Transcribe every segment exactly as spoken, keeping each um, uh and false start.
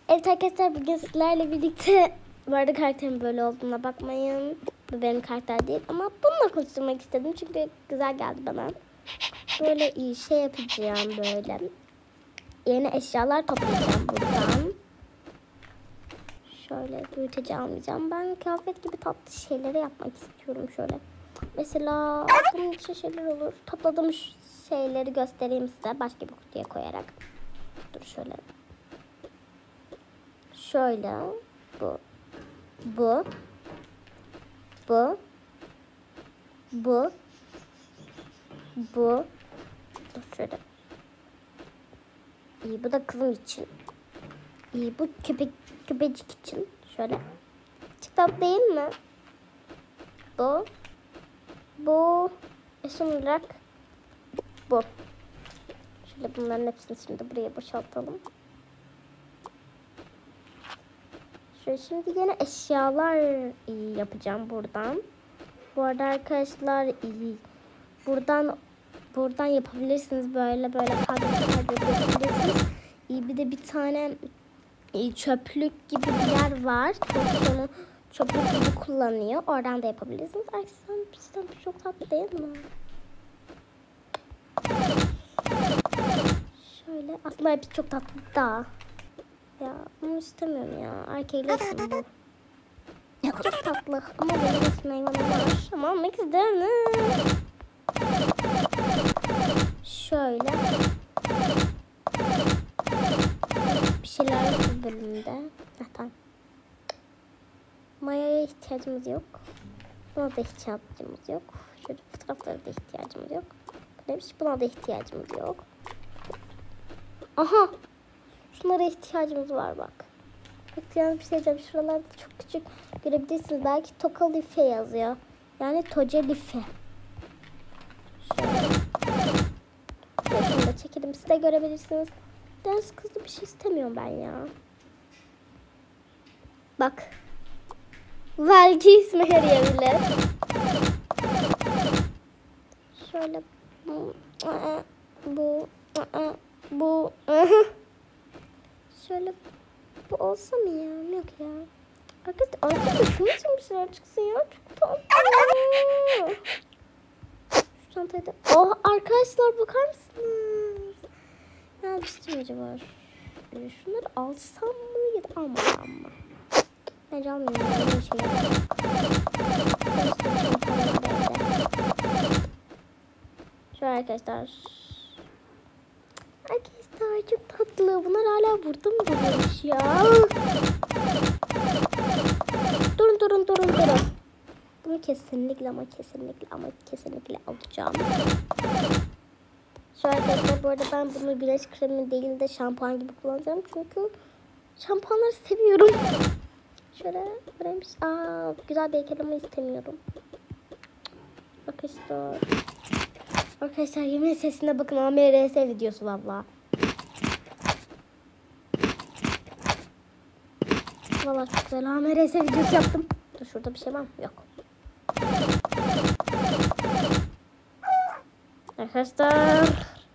Evet arkadaşlar, bugün sizlerle birlikte, bu arada karakterimin böyle olduğuna bakmayın. Bu benim karakter değil ama bununla konuşturmak istedim çünkü güzel geldi bana. Böyle iyi şey yapacağım böyle. Yeni eşyalar toplayacağım buradan. Şöyle büyüteci almayacağım. Ben kıyafet gibi tatlı şeyleri yapmak istiyorum şöyle. Mesela bunun için şeyler olur. Topladığım şeyleri göstereyim size başka bir kutuya koyarak. Dur şöyle. Şöyle bu bu bu bu bu dur şöyle. İyi, bu da kızım için. İyi, bu köpek köpecik için. Şöyle. Çıktı değil mi? Bu bu ve son olarak bu. Şöyle bunların hepsini şimdi buraya boşaltalım. Şöyle şimdi yine eşyalar yapacağım buradan. Bu arada arkadaşlar buradan buradan yapabilirsiniz, böyle böyle yapabilirsiniz. Bir de bir tane çöplük gibi bir yer var. Onu çöplük gibi kullanıyor. Oradan da yapabilirsiniz. Arkadaşlar bizden çok tatlı değil mi? Şöyle aslında hepsi çok tatlı da. Ya bunu istemiyorum ya. Erkeklesin bu. Çok tatlı ama benim nasıl meyvanım var. Ama almak isterim. Şöyle. Bir şeyler bu bölümde. Zaten. Mayaya ihtiyacımız yok. Buna da ihtiyacımız yok. Şöyle fotoğraflara da ihtiyacımız yok. Neymiş? Buna da ihtiyacımız yok. Aha. Şunlara ihtiyacımız var bak. Yani bir şey diyeceğim. Şuralarda çok küçük görebilirsiniz. Belki Toka Life yazıyor. Yani Toca Life. Şöyle. Şunu da çekelim. Siz de görebilirsiniz. Ders kızlı bir şey istemiyorum ben ya. Bak. Belki ismi yarayabilir. Şöyle. Bu. Bu. Bu. Şöyle. Bu olsa mı ya? Yok ya. Arkadaşlar artık da şunu için bir şeyler çıksın ya. Çok tatlı. Şu çantayı da... Oh arkadaşlar bakar mısınız? Ne yapmıştım acaba? Şunları alsam mı ya da almasam mı? Bence almayayım. Bir şey Şöyle arkadaşlar. Arkadaşlar çok tatlı. Bunlar hala burada mı duruyormuş ya? Durun durun durun durun. Bunu kesinlikle ama kesinlikle ama kesinlikle alacağım. Şöyle arkadaşlar, bu arada ben bunu güneş kremi değil de şampuan gibi kullanacağım. Çünkü şampuanları seviyorum. Şöyle buraymış. Aa, güzel bir ekleme istemiyorum. Arkadaşlar. Arkadaşlar yemin sesine bakın. A M R S videosu valla. Valla çok güzel A M R S videosu yaptım. Dur şurada bir şey var mı? Yok. Arkadaşlar.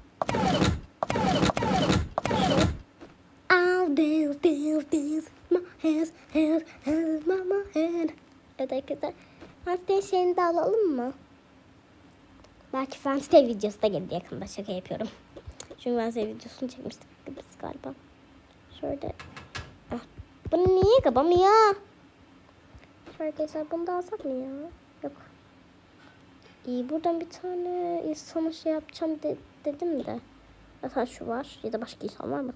I'll dance dance dance. My hands hands hands mama hand. Evet arkadaşlar. Fanstay şeyini de alalım mı? Belki Fanstay videosu da gelir yakında, şaka yapıyorum. Çünkü ben size videosunu çekmiştik biz galiba. Şöyle. Ah, bunu niye kapamıyor? Şöyle arkadaşlar, bunu da alsak mı ya? Yok. İyi, buradan bir tane insana şey yapacağım de, dedim de. Zaten şu var ya da başka insan var mı?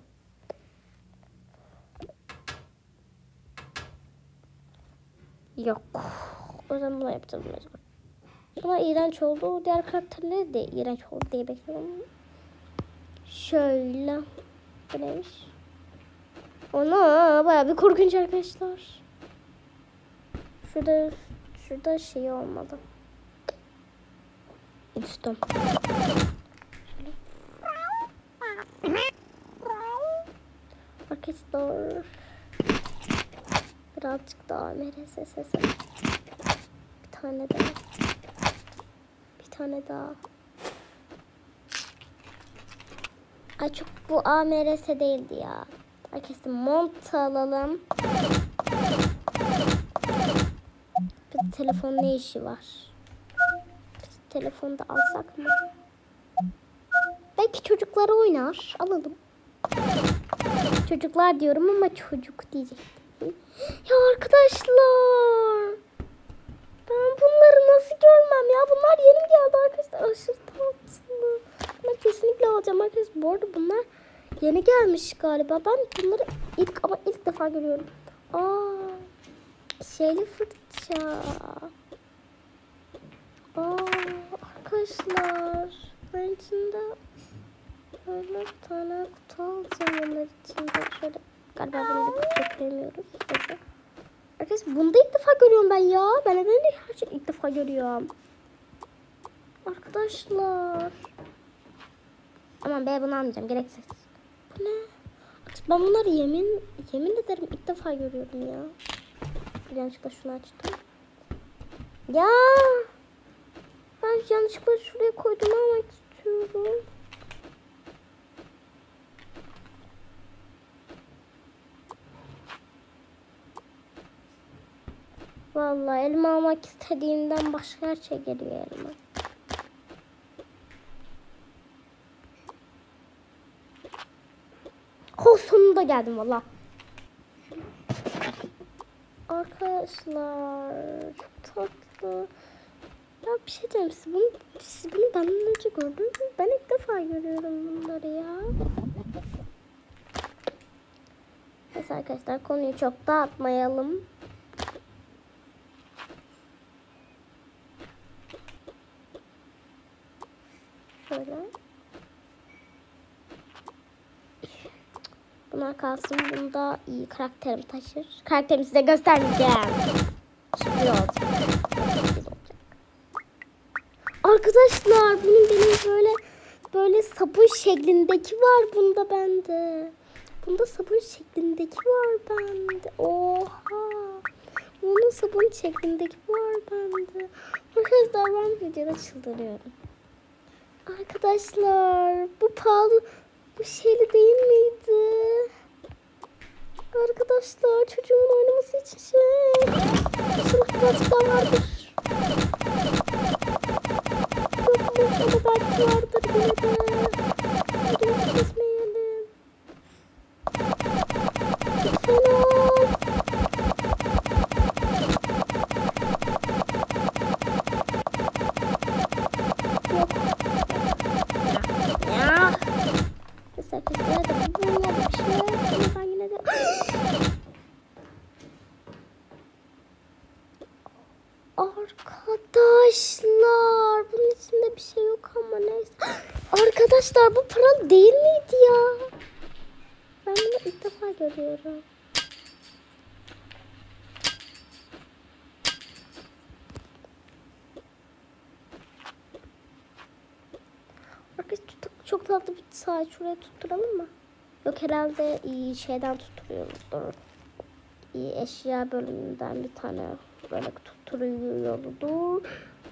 Yok. O zaman bunu yapacağım mecbur. Buna iğrenç oldu. Diğer karakterleri de iğrenç oldu diye bekliyorum. Şöyle. Bu neymiş? Ona bayağı bir korkunç arkadaşlar. Şurada şurada şey olmadı. Üstüm. Arkadaşlar. Birazcık daha M R S sesi. Bir tane daha. Bir tane daha. Ay çok bu A M R S değildi ya. Arkadaşlar mont alalım. Bir telefon ne işi var? Biz telefonu da alsak mı? Belki çocuklara oynar. Alalım. Çocuklar diyorum ama çocuk diyecektim. Ya arkadaşlar. Ben bunları nasıl görmem ya? Bunlar yeni mi geldi arkadaşlar? Aşırı tatlı. Ben kesinlikle alacağım arkadaşlar. Bu arada bunlar yeni gelmiş galiba. Ben bunları ilk ama ilk defa görüyorum. Aa, şeyli fırça. Aa, arkadaşlar. Ben içinde böyle bir tane kutu alacağım onlar içinde. Şöyle galiba bunu da kutu Neyse. Arkadaşlar bunu da ilk defa görüyorum ben ya. Ben neden her şeyi ilk defa görüyorum. Arkadaşlar. Aman be bunu almayacağım. Gereksiz. Bu ne? Ben bunları yemin yemin ederim ilk defa görüyorum ya. Yanlışlıkla şunu açtım. Ya. Ben yanlışlıkla şuraya koydum almak istiyorum. Vallahi elma almak istediğimden başka her şey geliyor elime. Oh, sonunda geldim valla. Arkadaşlar çok tatlı. Ya bir şey diyeyim, siz bunu, siz bunu benden önce gördünüz mü? Ben ilk defa görüyorum bunları ya. Neyse arkadaşlar konuyu çok dağıtmayalım. Şöyle. Bunlar kalsın. Bunda iyi karakterim taşır. Karakterimi size göstermeyeceğim. Sürpriz olacak. Arkadaşlar bunun benim böyle böyle sabun şeklindeki var bunda bende. Bunda sabun şeklindeki var bende. Oha. Bunun sabun şeklindeki var bende. Arkadaşlar ben videoda çıldırıyorum. Arkadaşlar bu pahalı, bu şeyli değil miydi? Arkadaşlar çocuğumun oynaması için şey. İnşallah birazcık daha vardır. Yokmuş ama belki vardır yine de. Ödümüzü kesmeyelim. Lütfen ol. Arkadaşlar bunun içinde bir şey yok ama neyse. Arkadaşlar bu paralı değil miydi ya? Ben bunu ilk defa görüyorum. Arkadaşlar çok, çok tatlı bir saat, şuraya tutturalım mı? Yok herhalde iyi şeyden tutturuyordur. İyi eşya bölümünden bir tane böyle tutturuyordu.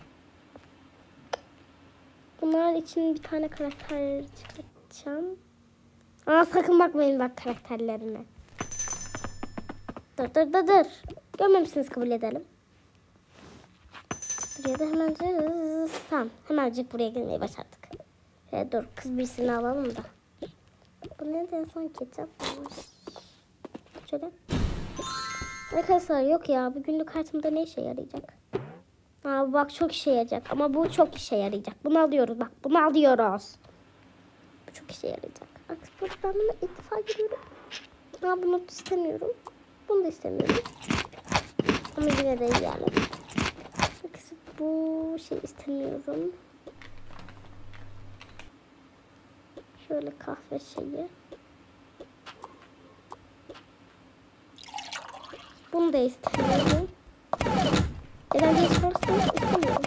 Bunlar için bir tane karakter çıkartacağım. Aa sakın bakmayın bak karakterlerine. Dur dur dur dur. Görmemişsiniz kabul edelim. Buraya da hemencik. Tamam hemencik buraya gelmeyi başardık. Ee, dur kız birisini alalım da. Bu ne de son ketçap olmuş. Şöyle. Arkadaşlar yok ya bu günlük hayatımda ne işe yarayacak? Aa, bak çok işe yarayacak ama bu çok işe yarayacak. Bunu alıyoruz bak bunu alıyoruz. Bu çok işe yarayacak. Arkadaşlar ben bunu ilk defa görüyorum. Aa, bunu istemiyorum. Bunu da istemiyorum. Ama yine de yiyelim. Arkadaşlar bu şey istemiyorum. Şöyle kahve şeyi. Bunu da istemiyorum. Neden diye sorarsanız istemiyorum.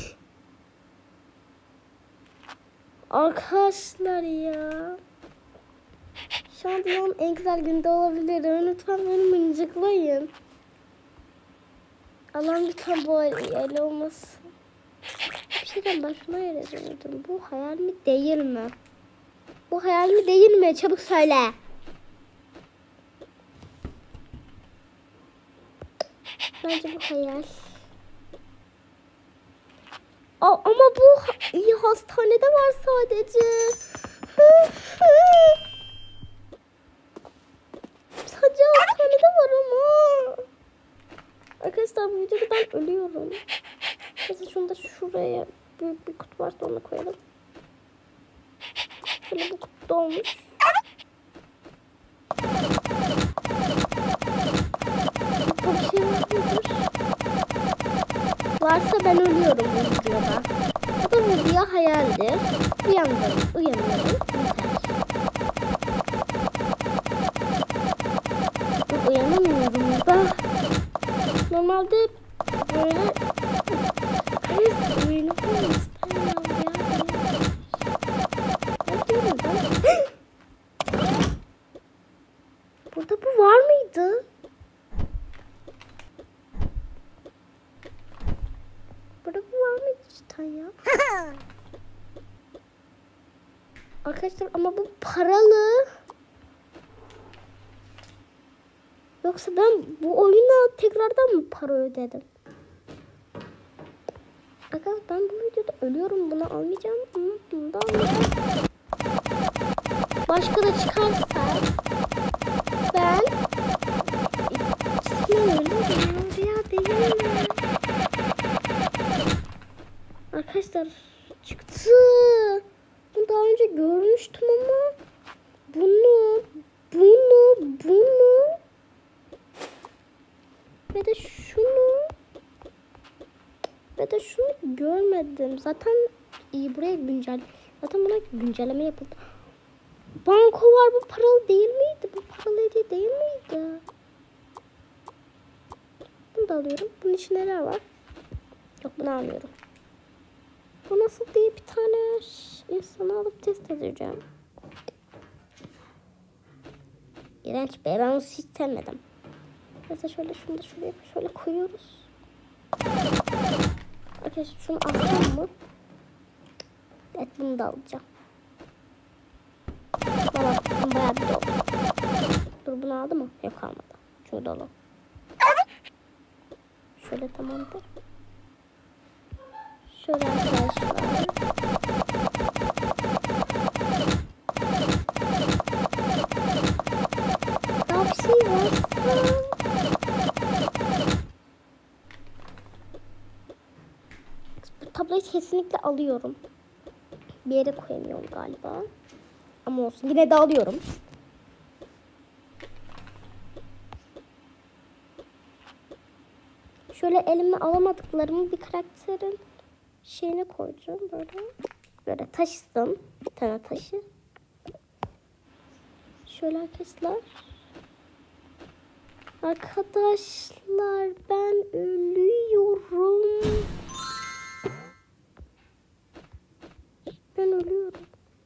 Arkadaşlar ya. Şu an dünyanın en güzel günde olabilirim. Lütfen beni mıncıklayın. Allah'ım lütfen bu öyle olmasın. Bir şeyden ben şuna yazıyordum. Bu hayal mi değil mi? Bu hayal mi değil mi? Çabuk söyle. Bence bu hayal. Aa, ama bu iyi hastanede var sadece. Sadece hastanede var ama. Arkadaşlar bu videoda ben ölüyorum. Mesela şunu da şuraya büyük bir kutu varsa onu koyalım. Şöyle bu kutu olmuş. Bir şey var mıdır? Varsa ben ölüyorum bu videoda. Bu da video hayaldir. Uyandım, uyanıyorum. Yeter. Uyanamıyorum da. Normalde böyle kız uyanıyorum istemem ya. Ne diyorum ben? Burada bu var mıydı? Burada bu var mıydı cidden ya? Arkadaşlar ama bu paralı. Yoksa ben bu oyuna tekrardan mı para ödedim? Arkadaşlar ben bu videoda ölüyorum. Bunu almayacağım. Bunu da almayacağım. Başka da çıkarsa ben ikisinden ölüyorum. Ya değil mi? Arkadaşlar çıktı. Bunu daha önce görmüştüm ama bunu, bunu, bunu ve de şunu ve de şunu görmedim. Zaten iyi buraya güncel. Zaten buna güncelleme yapıldı. Banko var, bu paralı değil miydi? Bu paralı hediye değil miydi? Bunu da alıyorum. Bunun içinde neler var? Yok, bunu almıyorum. Bu nasıl diye bir tane insanı alıp test edeceğim. İğrenç be, ben onu hiç sevmedim. Mesela şöyle şunu da şuraya şöyle koyuyoruz. Arkadaşlar şunu alsam mı? Evet, bunu da alacağım. Tamam, bayağı bir dolu. Dur, bunu aldı mı? Yok, almadı. Çünkü dolu. Şöyle tamamdır. Şöyle arkadaşlar. Daha bir şey varsa. Bu tabloyu kesinlikle alıyorum. Bir yere koyamıyorum galiba. Ama olsun, yine de alıyorum. Şöyle elime alamadıklarımı bir karakterin şeyine koyacağım böyle. Böyle taşısın. Bir tane taşı. Şöyle arkadaşlar. Arkadaşlar ben ölüyorum. Ben ölüyorum.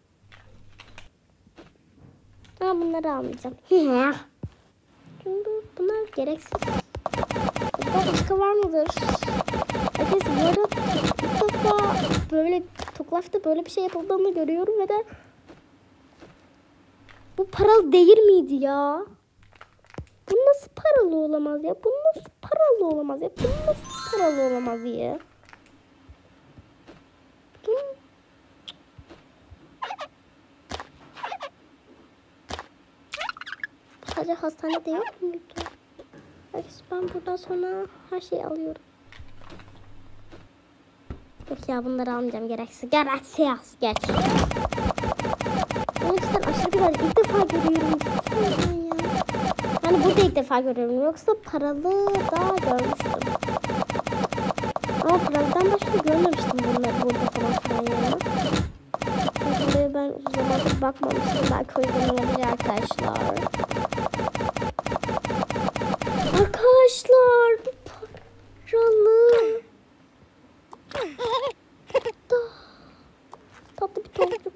Ama bunları almayacağım. Çünkü bunlar gereksiz. Burada başka var mıdır? Herkes bu arada ilk defa böyle Toklaf'ta böyle bir şey yapıldığını görüyorum ve de bu paralı değil miydi ya? Bu nasıl paralı olamaz ya? Bu nasıl paralı olamaz ya? Bu nasıl paralı olamaz ya? Bu... Sadece hastanede yok muydu? Herkes, ben buradan sonra her şeyi alıyorum. Yok ya, bunları almayacağım, gereksiz. Gereksiz geç. Onun cidden aşırı güzel. İlk defa görüyorum. Ya. Yani burada ilk defa görüyorum. Yoksa paralı daha görmüştüm. Ama paralıdan başka görmemiştim bunları burada falan filan ya. Çünkü buraya ben uzun zamandır bakmamıştım. Belki o yüzden olabilir arkadaşlar. Arkadaşlar bu paralı. Tatlı bir tavuk.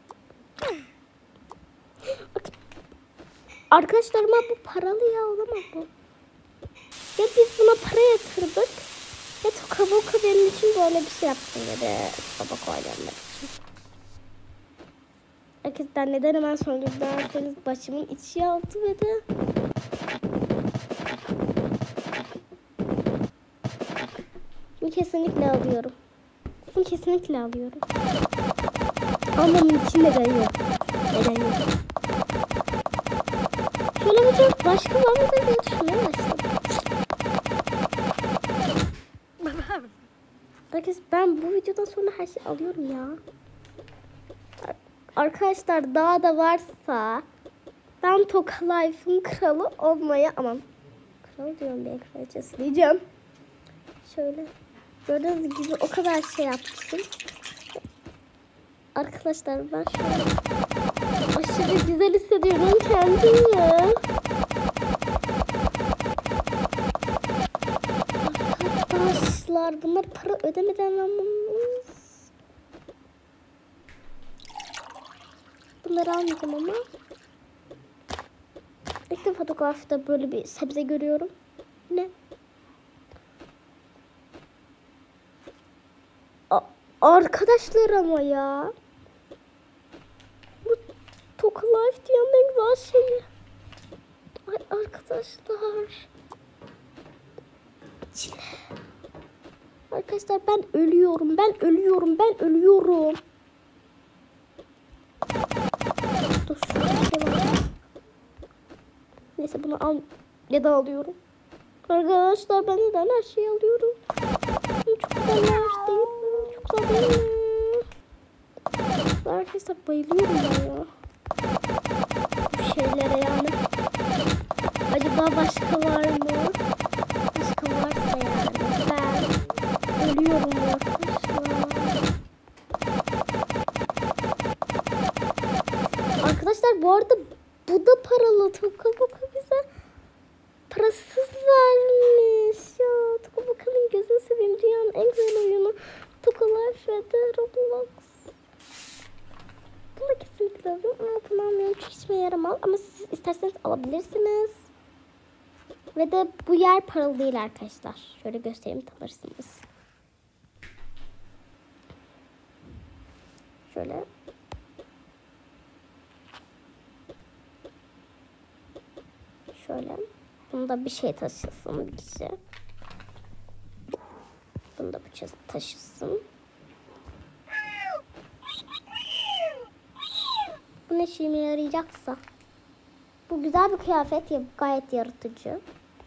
Arkadaşlar ama bu paralı ya, olamaz bu. Ya biz buna para yatırdık. Ya Tokaboka benim için böyle bir şey yaptı dedi. Tokaboka oynamak için. Arkadaşlar neden hemen sonucu derseniz başımın içi yandı ve de kesinlikle alıyorum. Bunu kesinlikle alıyorum. Anlamın için neden yok? Neden yok? Şöyle bakayım. Başka var mı diye düşünmeye başladım. Arkadaşlar ben bu videodan sonra her şeyi alıyorum ya. Arkadaşlar daha da varsa ben Toka Life'ın kralı olmaya, aman kral diyorum, bir kraliçesi diyeceğim. Şöyle gördüğünüz gibi o kadar şey yaptım. Arkadaşlar ben şu an aşırı güzel hissediyorum kendimi. Arkadaşlar bunlar para ödemeden almamız. Bunları almayacağım ama. İlk defa fotoğrafta böyle bir sebze görüyorum. Ne? A Arkadaşlar ama ya. Bu Toka Life dünyanın en güzel şeyi. Ay arkadaşlar. Çile. Arkadaşlar ben ölüyorum. Ben ölüyorum. Ben ölüyorum. Dur şurada bir şey var. Neyse bunu al ya da alıyorum. Arkadaşlar ben neden her şeyi alıyorum? Çok güzel değil mi? Çok güzel değil mi? Arkadaşlar bayılıyorum ben ya. Bu şeylere yani. Acaba başka var mı? Başka varsa yani. Ben ölüyorum arkadaşlar. Arkadaşlar bu arada bu da paralı. Toka Boka bize parasız vermiş. Ya Toka Boka'nın gözünü seveyim. Dünyanın en güzel oyunu. Toka Life ve de Roblox. Bunu da kesinlikle alıyorum ama bunu almıyorum çünkü işime yaramaz. Ama siz isterseniz alabilirsiniz. Ve de bu yer paralı değil arkadaşlar. Şöyle göstereyim, tanırsınız. Şöyle. Şöyle. Bunda bir şey taşısın bir kişi. Bunda bir şey taşısın. Bu ne işime yarayacaksa. Bu güzel bir kıyafet ya, gayet yaratıcı.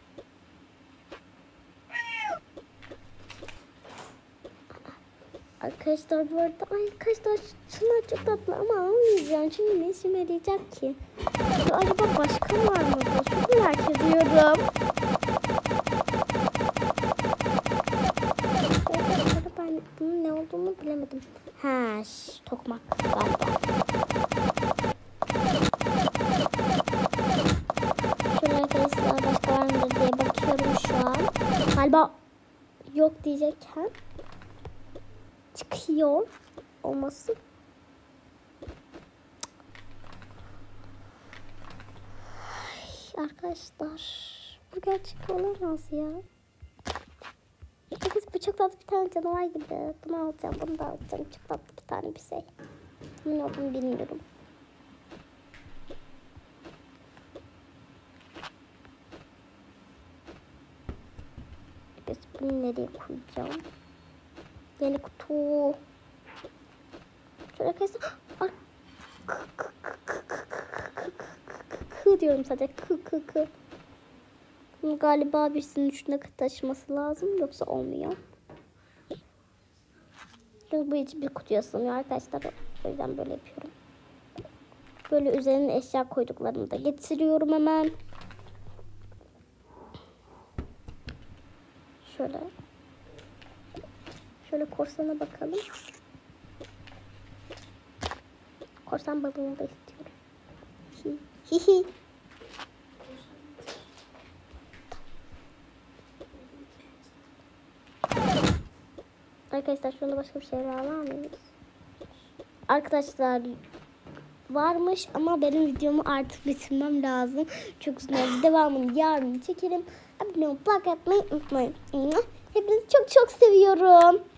Arkadaşlar bu arada ay arkadaşlar şunlar çok tatlı ama almayacağım çünkü ne işime yarayacak ki? Ya acaba başka var mı? Çok merak ediyorum. Ben bunun ne olduğunu bilemedim. Ha, şş, tokmak galiba. Şöyle arkadaşlar başka var mıdır diye bakıyorum şu an. Galiba yok diyecekken çıkıyor olması. Ay, arkadaşlar bu gerçek olamaz ya. Kız bu çok tatlı bir tane canavar gibi. Bunu alacağım, bunu da alacağım. Çok tatlı bir tane bir şey. Ne olduğunu bilmiyorum. Biz bunu nereye koyacağım? Yeni kutu. Şöyle arkadaşlar. Kı diyorum sadece. Kı kı kı. Galiba birisinin üstüne taşıması lazım. Yoksa olmuyor. Çünkü bu hiç bir kutuya sığmıyor arkadaşlar. O yüzden böyle yapıyorum. Böyle üzerine eşya koyduklarımı da getiriyorum hemen. Şöyle. Şöyle korsana bakalım. Korsan balığını da istiyorum. Hi hi. Arkadaşlar şu anda başka bir şey var mı? Arkadaşlar varmış ama benim videomu artık bitirmem lazım. Çok uzun oldu. Devamını yarın çekerim. Abone olup like atmayı unutmayın. Hepinizi çok çok seviyorum.